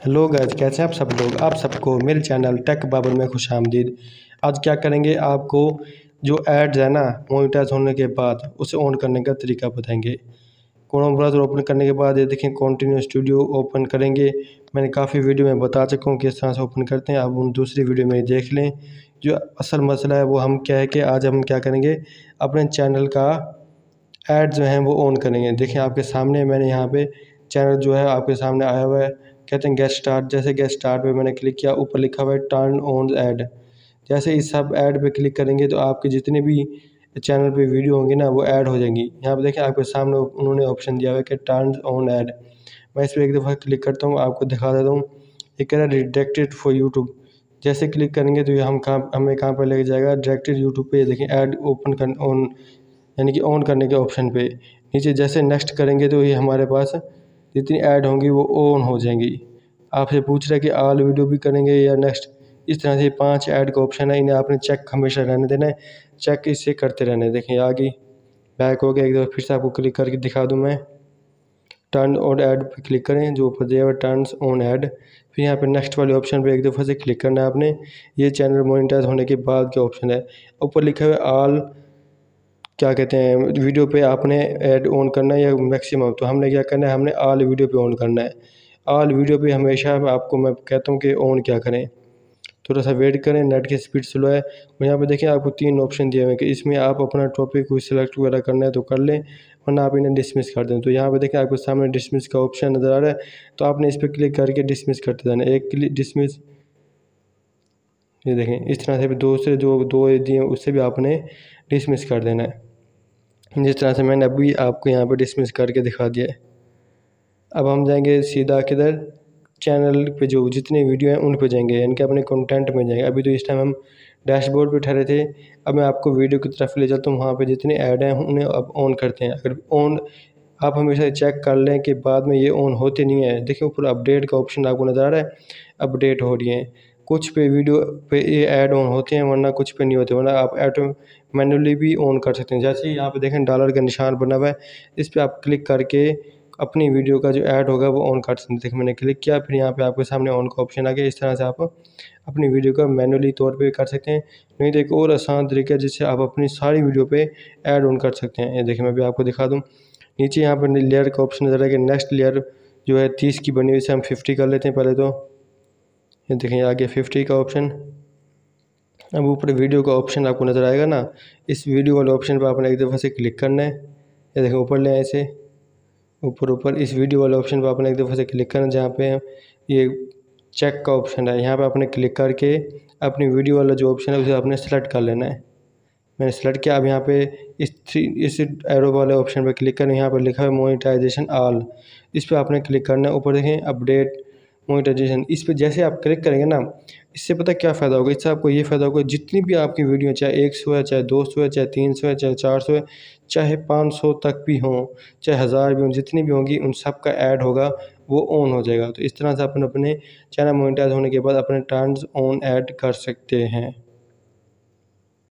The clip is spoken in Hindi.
हेलो गाइस, कैसे हैं आप सब लोग। आप सबको मेरे चैनल टेक बाबर में खुशामदीद। आज क्या करेंगे, आपको जो एड्स है ना मोनेटाइज होने के बाद उसे ऑन करने का तरीका बताएंगे। क्रोम ब्राउज़र ओपन करने के बाद ये देखें कंटिन्यू स्टूडियो ओपन करेंगे। मैंने काफ़ी वीडियो में बता चुका हूँ किस तरह से ओपन करते हैं, आप उन दूसरी वीडियो में देख लें। जो असल मसला है वो हम क्या है कि आज हम क्या करेंगे, अपने चैनल का ऐड जो है वो ऑन करेंगे। देखिए आपके सामने मैंने यहाँ पे चैनल जो है आपके सामने आया हुआ है, कहते हैं गेट स्टार्ट। जैसे गेट स्टार्ट पे मैंने क्लिक किया, ऊपर लिखा हुआ है टर्न ऑन ऐड। जैसे इस सब ऐड पे क्लिक करेंगे तो आपके जितने भी चैनल पे वीडियो होंगे ना वो ऐड हो जाएंगी। यहाँ पे देखिए आपके सामने उन्होंने ऑप्शन दिया हुआ है कि टर्न ऑन ऐड। मैं इस पर एक दफ़ा क्लिक करता हूँ, आपको दिखा देता हूँ। ये कह रहा है रिडायरेक्टेड फॉर यूट्यूब। जैसे क्लिक करेंगे तो ये हमें कहाँ पर लेके जाएगा, डायरेक्टेड यूट्यूब पे। देखें ऐड ओपन कर ऑन यानी कि ऑन करने के ऑप्शन पे नीचे जैसे नेक्स्ट करेंगे तो ये हमारे पास जितनी ऐड होंगी वो ऑन हो जाएंगी। आपसे पूछ रहा है कि ऑल वीडियो भी करेंगे या नेक्स्ट। इस तरह से 5 ऐड का ऑप्शन है, इन्हें आपने चेक हमेशा रहने देना है, चेक इससे करते रहना है। देखिए आ गई, बैक हो गया। एक दफ़ा फिर से आपको क्लिक करके दिखा दूँ मैं। टर्न ऑन ऐड पे क्लिक करें, जो ऊपर दिया हुआ टर्न ऑन ऐड। फिर यहाँ पे नेक्स्ट वाले ऑप्शन पे एक दफ़ा से क्लिक करना है आपने। ये चैनल मोनेटाइज होने के बाद का ऑप्शन है। ऊपर लिखा हुआ है ऑल, क्या कहते हैं, वीडियो पे आपने ऐड ऑन करना है या मैक्सिमम। तो हमने क्या करना है, हमने ऑल वीडियो पे ऑन करना है। ऑल वीडियो पे हमेशा आपको मैं कहता हूँ कि ऑन क्या करें, थोड़ा सा वेट करें, नेट की स्पीड स्लो है। और यहाँ पे देखें आपको 3 ऑप्शन दिए हुए हैं कि इसमें आप अपना टॉपिक कोई सिलेक्ट वगैरह करना है तो कर लें, वरना आप इन्हें डिसमिस कर दें। तो यहाँ पे देखें आपके सामने डिसमिस का ऑप्शन नज़र आ रहा है, तो आपने इस पर क्लिक करके डिसमिस करते जाना है। एक क्लिक डिसमिस, ये देखें इस तरह से भी दूसरे जो 2 दिए उससे भी आपने डिसमिस कर देना है, जिस तरह से मैंने अभी आपको यहाँ पे डिसमिस करके दिखा दिया है। अब हम जाएंगे सीधा किधर, चैनल पे जो जितने वीडियो हैं उन पे जाएंगे, यानी कि अपने कंटेंट में जाएंगे। अभी तो इस टाइम हम डैशबोर्ड पे ठहरे थे, अब मैं आपको वीडियो की तरफ ले चलता हूँ। वहाँ पे जितने ऐड हैं उन्हें अब ऑन करते हैं। अगर ऑन, आप हमेशा चेक कर लें कि बाद में ये ऑन होते नहीं है। देखिए ऊपर अपडेट का ऑप्शन आपको नज़र आ रहा है, अपडेट हो रही है। कुछ पे वीडियो पे ये ऐड ऑन होते हैं, वरना कुछ पे नहीं होते, वरना आप ऐड मैनुअली भी ऑन कर सकते हैं। जैसे यहाँ पे देखें डॉलर का निशान बना हुआ है, इस पर आप क्लिक करके अपनी वीडियो का जो ऐड होगा वो ऑन कर सकते हैं। देखिए मैंने क्लिक किया, फिर यहाँ पे आपके सामने ऑन का ऑप्शन आ गया। इस तरह से आप अपनी वीडियो का मैनुअली तौर पे कर सकते हैं। नहीं तो एक और आसान तरीका है जिससे आप अपनी सारी वीडियो पे ऐड ऑन कर सकते हैं। ये देखिए मैं भी आपको दिखा दूँ। नीचे यहाँ पर लेयर का ऑप्शन नज़र आएगा, नेक्स्ट लेयर जो है 30 की बनी हुई, इसे हम 50 कर लेते हैं पहले तो। ये देखें आ गया 50 का ऑप्शन। अब ऊपर वीडियो का ऑप्शन आपको नज़र आएगा ना, इस वीडियो वाले ऑप्शन पर आपने एक दफ़ा से क्लिक करना है। ये देखें ऊपर ले आए इसे, ऊपर इस वीडियो वाले ऑप्शन पर आपने एक दफ़ा से क्लिक करना, जहाँ पे ये चेक का ऑप्शन है। यहाँ पे आपने क्लिक करके अपनी वीडियो वाला जो ऑप्शन है उसे आपने सेलेक्ट कर लेना है। मैंने सेलेक्ट किया। अब यहाँ पे इस एरो वाले ऑप्शन पर क्लिक करें, यहाँ पर लिखा है मोनेटाइजेशन ऑल, इस पर आपने क्लिक करना है। ऊपर देखें अपडेट मोनेटाइजेशन, इस पर जैसे आप क्लिक करेंगे ना, इससे पता क्या फ़ायदा होगा, इससे आपको ये फ़ायदा होगा जितनी भी आपकी वीडियो, चाहे 100 है, चाहे 200 है, चाहे 300 है, चाहे 400 है, चाहे 500 तक भी हों, चाहे 1000 भी हों, जितनी भी होंगी उन सब का ऐड होगा वो ऑन हो जाएगा। तो इस तरह से अपन अपने चैनल मोनेटाइज होने के बाद अपने टर्न्स ऑन ऐड कर सकते हैं।